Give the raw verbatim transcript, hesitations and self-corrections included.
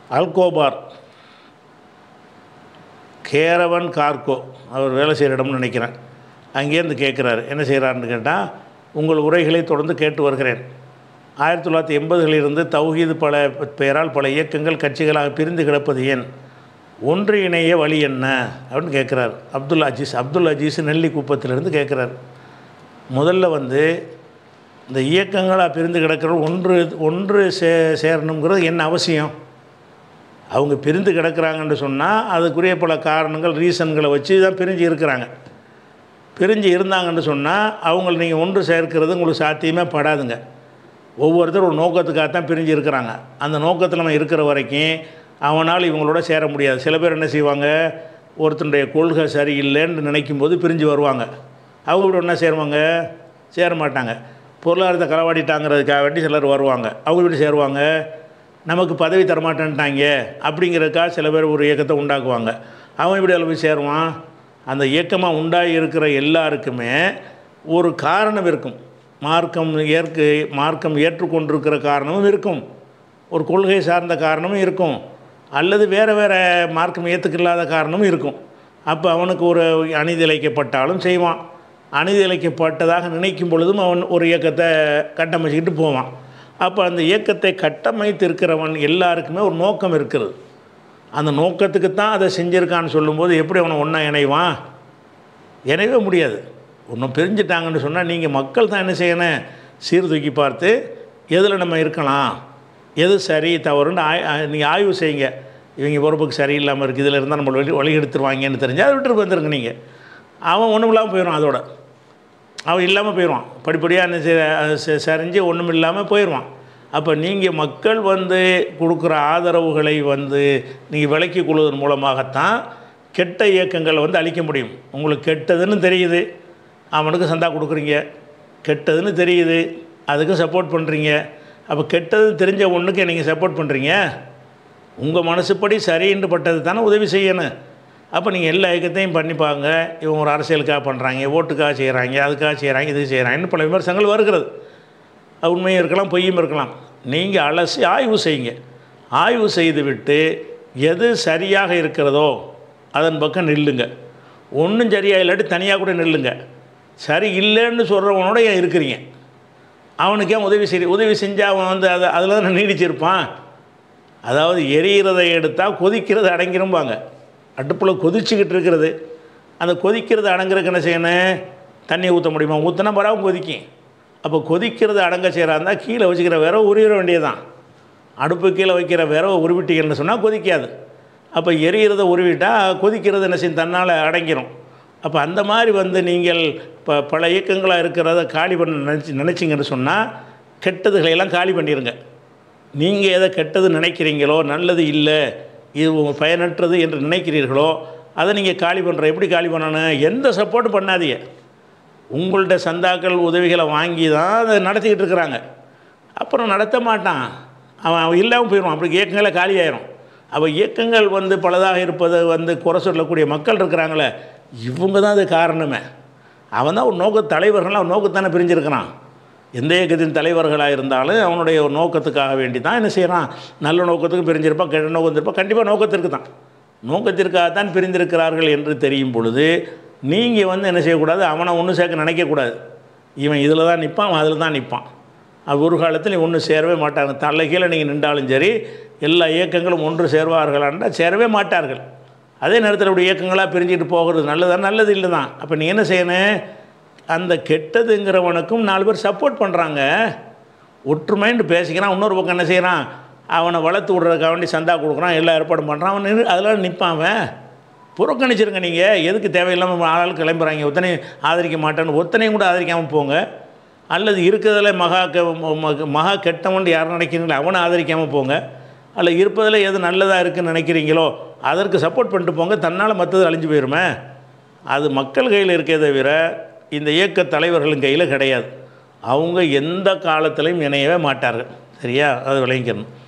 அல்கோபார் caravan cargo அவர் வேலை செய்கிற இடம்னு நினைக்கிறேன். அங்கேருந்து கேட்குறாரு. என்ன செய்கிறாருன்னு கேட்டால், உங்கள் உரைகளை தொடர்ந்து கேட்டு வருகிறேன். ஆயிரத்தி தொள்ளாயிரத்தி எண்பதுகளிலிருந்து தௌஹீது பல பெயரால் பல இயக்கங்கள் கட்சிகளாக பிரிந்து கிடப்பது ஏன்? ஒன்றிணைய வழி என்ன அப்படின்னு கேட்குறார். அப்துல் அஜீஸ் அப்துல் அஜீஸ் நெல்லிக்குப்பத்திலிருந்து கேட்குறார். முதல்ல வந்து இந்த இயக்கங்களாக பிரிந்து கிடக்கிற ஒன்று ஒன்று சே சேரணுங்கிறது என்ன அவசியம்? அவங்க பிரிந்து கிடக்கிறாங்கன்னு சொன்னால் அதுக்குரிய பல காரணங்கள் ரீசன்களை வச்சு தான் பிரிஞ்சு இருக்கிறாங்க. பிரிஞ்சு இருந்தாங்கன்னு சொன்னால் அவங்கள நீங்கள் ஒன்று சேர்க்கிறது உங்களுக்கு சாத்தியமே படாதுங்க. ஒவ்வொருத்தரும் ஒரு நோக்கத்துக்காக தான் பிரிஞ்சு இருக்கிறாங்க. அந்த நோக்கத்தில் நம்ம இருக்கிற வரைக்கும் அவனால் இவங்களோட சேர முடியாது. சில பேர் என்ன செய்வாங்க, ஒருத்தனுடைய கொள்கை சரியில்லைன்னு நினைக்கும் போது பிரிஞ்சு வருவாங்க. அவங்க இப்படி ஒன்றா சேருவாங்க, சேர மாட்டாங்க. பொருளாதாரத்தை களவாடிட்டாங்கிறதுக்காக வேண்டி சிலர் வருவாங்க, அவங்க இப்படி சேருவாங்க. நமக்கு பதவி தரமாட்டேன்ட்டாங்க அப்படிங்கிறதுக்காக சில பேர் ஒரு இயக்கத்தை உண்டாக்குவாங்க, அவன் இப்படி அதில் போய் சேருவான். அந்த இயக்கமாக உண்டாகி இருக்கிற எல்லாருக்குமே ஒரு காரணம் இருக்கும். மார்க்கம் ஏற்க மார்க்கம் ஏற்றுக்கொண்டிருக்கிற காரணமும் இருக்கும், ஒரு கொள்கை சார்ந்த காரணமும் இருக்கும், அல்லது வேறு வேறு மார்க்கம் ஏற்றுக்கில்லாத காரணமும் இருக்கும். அப்போ அவனுக்கு ஒரு அநீதி இழைக்கப்பட்டாலும் செய்வான். அநீதி இழைக்கப்பட்டதாக நினைக்கும் பொழுதும் அவன் ஒரு இயக்கத்தை கட்டமைச்சிக்கிட்டு போவான். அப்போ அந்த இயக்கத்தை கட்டமைத்து இருக்கிறவன் எல்லாருக்குமே ஒரு நோக்கம் இருக்கிறது. அந்த நோக்கத்துக்கு தான் அதை செஞ்சுருக்கான்னு சொல்லும்போது எப்படி அவனை ஒன்றா இணைவான்? இணைவே முடியாது. ஒன்றும் பிரிஞ்சுட்டாங்கன்னு சொன்னால் நீங்கள் மக்கள் தான் என்ன செய்யணும், சீர்தூக்கி பார்த்து எதில் நம்ம இருக்கலாம், எது சரி தவறுன்னு ஆய் நீங்கள் ஆய்வு செய்யுங்க. இவங்க பொறுப்புக்கு சரியில்லாமல் இருக்குது, இதில் இருந்தால் நம்மளை வழி வழி எடுத்துருவாங்கன்னு தெரிஞ்சால் அதை விட்டுட்டு வந்துருங்க. நீங்கள் அவன் ஒன்றும் இல்லாமல் போயிடுவான், அதோட அவன் இல்லாமல் போயிடுவான். படிப்படியாக என்ன சரிஞ்சு ஒன்றும் இல்லாமல் போயிடுவான். அப்போ நீங்கள் மக்கள் வந்து கொடுக்குற ஆதரவுகளை வந்து நீங்கள் விலக்கி கொள்வதன் மூலமாகத்தான் கெட்ட இயக்கங்களை வந்து அழிக்க முடியும். உங்களுக்கு கெட்டதுன்னு தெரியுது, அவனுக்கு சந்தா கொடுக்குறீங்க, கெட்டதுன்னு தெரியுது, அதுக்கு சப்போர்ட் பண்ணுறீங்க. அப்போ கெட்டது தெரிஞ்ச ஒன்றுக்கு நீங்கள் சப்போர்ட் பண்ணுறீங்க. உங்கள் மனசுப்படி சரின்னு பட்டது தானே உதவி செய்யணும். அப்போ நீங்கள் எல்லா இயக்கத்தையும் பண்ணிப்பாங்க. இவங்க ஒரு அரசியலுக்காக பண்ணுறாங்க, ஓட்டுக்காக செய்கிறாங்க, அதுக்காக செய்கிறாங்க, இதுக்கு செய்கிறாங்கன்னு பல விமர்சனங்கள் வருகிறது. உண்மையும் இருக்கலாம், பொய்யும் இருக்கலாம். நீங்கள் அலசி ஆய்வு செய்யுங்க. ஆய்வு செய்துவிட்டு எது சரியாக இருக்கிறதோ அதன் பக்கம் நில்லுங்க. ஒன்றும் சரியாக இல்லாட்டி தனியாக கூட நில்லுங்க. சரி இல்லைன்னு சொல்கிறவனோட ஏன் இருக்கிறீங்க? அவனுக்கு ஏன் உதவி செய் உதவி செஞ்சால் அவன் வந்து அதை அதில் தான் நீடிச்சிருப்பான். அதாவது எரிகிறதை எடுத்தால் கொதிக்கிறது அடங்கிரும்பாங்க. அடுப்பில் கொதிச்சுக்கிட்டு இருக்கிறது, அந்த கொதிக்கிறது அடங்குறதுக்கு என்ன செய்யணும்? தண்ணி ஊற்ற முடியுமா? ஊற்றினா பரவாயில்ல கொதிக்கும். அப்போ கொதிக்கிறது அடங்க செய்கிறா இருந்தால் கீழே வச்சுக்கிற விரவை உருவிட வேண்டியதுதான். அடுப்பு கீழே வைக்கிற விரவை உருவிட்டீங்கன்னு சொன்னால் கொதிக்காது. அப்போ எரிகிறத உருவிட்டால் கொதிக்கிறது என்ன செய்யும்? தன்னால் அடங்கிடும். அப்போ அந்த மாதிரி வந்து நீங்கள் இப்போ பல இயக்கங்களாக இருக்கிறத காலி பண்ண நினச்சி நினச்சிங்கன்னு சொன்னால் கெட்டதுகளையெல்லாம் காலி பண்ணிடுங்க. நீங்கள் எதை கெட்டது நினைக்கிறீங்களோ, நல்லது இல்லை, இது உங்கள் பயனற்றது என்று நினைக்கிறீர்களோ அதை நீங்கள் காலி பண்ணுற. எப்படி காலி பண்ணணும்? எந்த சப்போர்ட்டும் பண்ணாதீங்க. உங்கள்கிட்ட சந்தாக்கள் உதவிகளை வாங்கி தான் அதை நடத்திக்கிட்டு இருக்கிறாங்க. அப்புறம் நடத்த மாட்டான், அவன் அவன் இல்லாமல் போயிடுவான். அப்படி இயக்கங்களை காலியாயிரும். அப்போ இயக்கங்கள் வந்து பலதாக இருப்பதை வந்து குறை சொல்லக்கூடிய மக்கள் இருக்கிறாங்களே, இவங்க தான் அது காரணமே. அவன் தான் ஒரு நோக்க தலைவர்களாக ஒரு நோக்கத்தானே பிரிஞ்சிருக்கிறான். எந்த இயக்கத்தின் தலைவர்களாக இருந்தாலும் அவனுடைய ஒரு நோக்கத்துக்காக வேண்டி தான் என்ன செய்கிறான், நல்ல நோக்கத்துக்கு பிரிஞ்சிருப்பான், கெட்ட நோக்கத்தில் இருப்பான். கண்டிப்பாக நோக்கத்திற்கு தான், நோக்கத்திற்காகத்தான் பிரிந்திருக்கிறார்கள் என்று தெரியும் பொழுது நீங்கள் வந்து என்ன செய்யக்கூடாது, அவனை ஒன்று சேர்க்க நினைக்கக்கூடாது. இவன் இதில் தான் நிற்பான், அவன் அதில் தான் நிற்பான். அது ஒரு காலத்தில் ஒன்று சேரவே மாட்டாங்க. தலை கீழே நீங்கள் நின்றாலும் சரி எல்லா இயக்கங்களும் ஒன்று சேர்வார்களான்றால் சேரவே மாட்டார்கள். அதே நேரத்தில் இப்படி இயக்கங்களாக பிரிஞ்சுட்டு போகிறது நல்லதான்? நல்லது இல்லை தான். அப்போ நீ என்ன செய்யணும், அந்த கெட்டதுங்கிறவனுக்கும் நாலு பேர் சப்போர்ட் பண்ணுறாங்க, ஒற்றுமைன்னு பேசிக்கிறான். இன்னொரு பக்கம் என்ன செய்கிறான், அவனை வளர்த்து விட்றதுக்காக வேண்டி சந்தா கொடுக்குறான், எல்லா ஏற்பாடும் பண்ணுறான். அவன் நின்று அதெல்லாம் நிற்பான். அவன் புறக்கணிச்சிருங்க. நீங்கள் எதுக்கு தேவையில்லாமல் ஆளால் கிளம்புறாங்க, ஒத்தனை ஆதரிக்க மாட்டேன்னு ஒத்தனையும் கூட ஆதரிக்காமல் போங்க. அல்லது இருக்கிறதுல மகா மகா கெட்டவன் யார் நினைக்கிறீங்களோ அவனை ஆதரிக்காமல் போங்க. அல்ல இருப்பதில் எது நல்லதாக இருக்குதுன்னு நினைக்கிறீங்களோ அதற்கு சப்போர்ட் பண்ணிட்டு போங்க. தன்னால் மற்றது அழிஞ்சு போயிருமே. அது மக்கள் கையில் இருக்கே தவிர இந்த இயக்க தலைவர்களின் கையில் கிடையாது. அவங்க எந்த காலத்திலையும் இணையவே மாட்டார்கள். சரியா? அது விளங்கிக்கணும்.